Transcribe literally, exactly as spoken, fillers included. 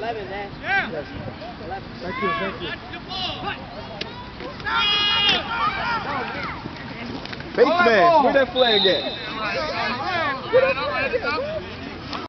eleven then. Yes. eleven. Thank you, thank you. Bates man, where that flag at? Where that flag at?